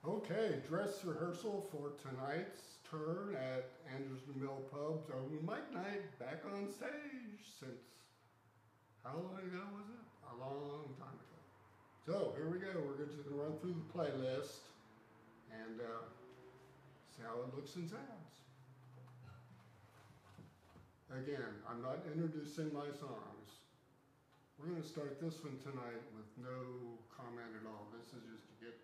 Okay, dress rehearsal for tonight's turn at Anderson Mill Pub's open mic night, back on stage since, how long ago was it? A long time ago. So here we go, we're just gonna run through the playlist and see how it looks and sounds. Again, I'm not introducing my songs. We're gonna start this one tonight with no comment at all. This is just to get